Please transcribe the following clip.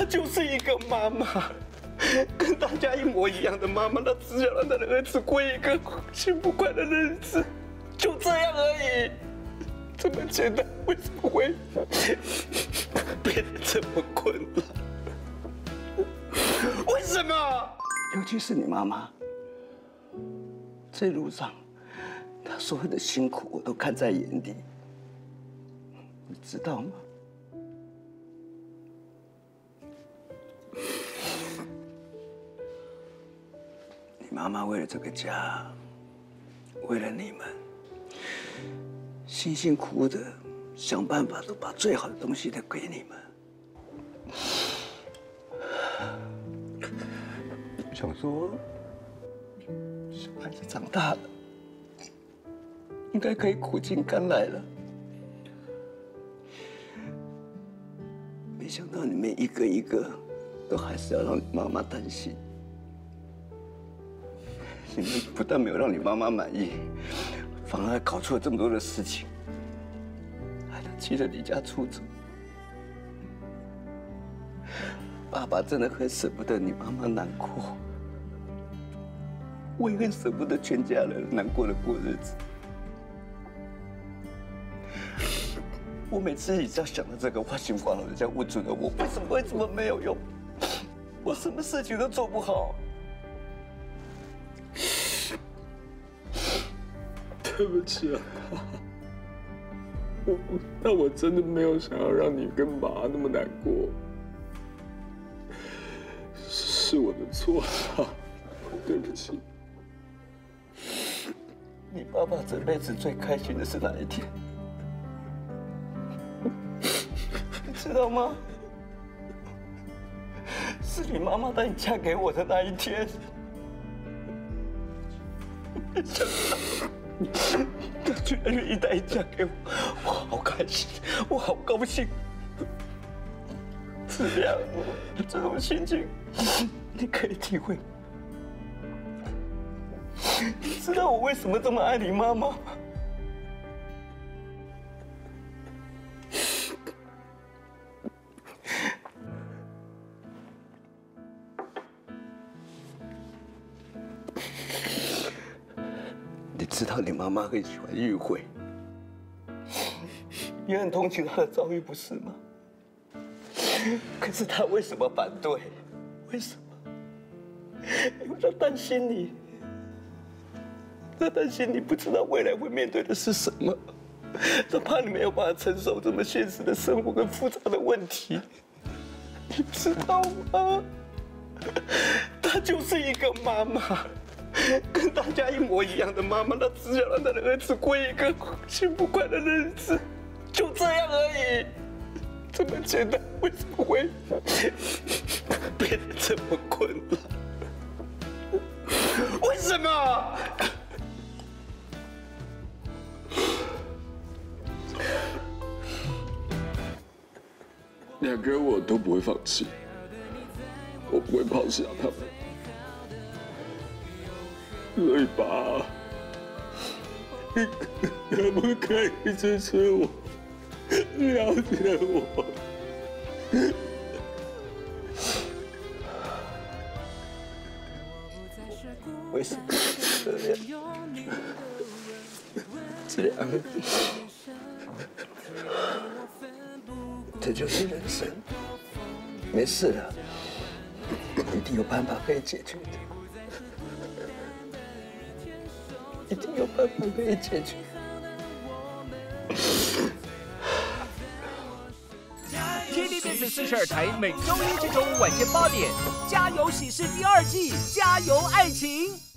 她就是一个妈妈，跟大家一模一样的妈妈。她只想让她的儿子过一个幸福快乐的日子，就这样而已。这么简单，为什么会变得这么困难？为什么？尤其是你妈妈，这一路上她所有的辛苦，我都看在眼里，你知道吗？你妈妈为了这个家，为了你们，辛辛苦苦的想办法，都把最好的东西都给你们。想说，小孩子长大了，应该可以苦尽甘来了。没想到你们一个一个，都还是要让你妈妈担心。你们不但没有让你妈妈满意，反而还搞出了这么多的事情，害她气得离家出走。爸爸真的很舍不得你妈妈难过，我也很舍不得全家人难过的过日子。我每次只要想到这个，我心慌了，人家问住了我，为什么没有用？我什么事情都做不好。 对不起啊，但我真的没有想要让你跟妈那么难过，是我的错啊，对不起。 你爸爸这辈子最开心的是哪一天？你知道吗？是你妈妈带你嫁给我的那一天。没想到她居然愿意带你嫁给我，我好开心，我好高兴。子良，这种心情你可以体会。你知道我为什么这么爱你妈妈吗？你知道你妈妈很喜欢玉慧，也很同情她的遭遇，不是吗？可是她为什么反对？为什么？因为她担心你。他担心你不知道未来会面对的是什么，他怕你没有办法承受这么现实的生活跟复杂的问题，你知道吗？她就是一个妈妈，跟大家一模一样的妈妈，她只想让她的儿子过一个幸福快乐的日子，就这样而已。这么简单，为什么会变得这么困难？为什么？ 两个我都不会放弃，我不会抛下他们。所以爸，你可不可以支持我，了解我？ 为什么这样？这样，这就是人生。没事的，一定有办法可以解决的，一定有办法可以解决。 TVBS 42台每周一至周五晚间8点，《家有喜事》第2季，家有爱情。